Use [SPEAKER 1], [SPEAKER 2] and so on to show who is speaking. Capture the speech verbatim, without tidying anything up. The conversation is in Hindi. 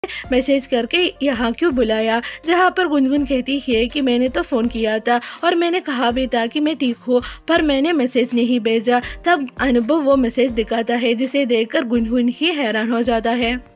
[SPEAKER 1] मैसेज करके यहाँ क्यों बुलाया, जहाँ पर गुनगुन कहती है कि मैंने तो फ़ोन किया था और मैंने कहा भी था कि मैं ठीक हूँ, पर मैंने मैसेज नहीं भेजा। तब अनुभव वो मैसेज दिखाता है जिसे देखकर गुनगुन ही हैरान हो जाता है।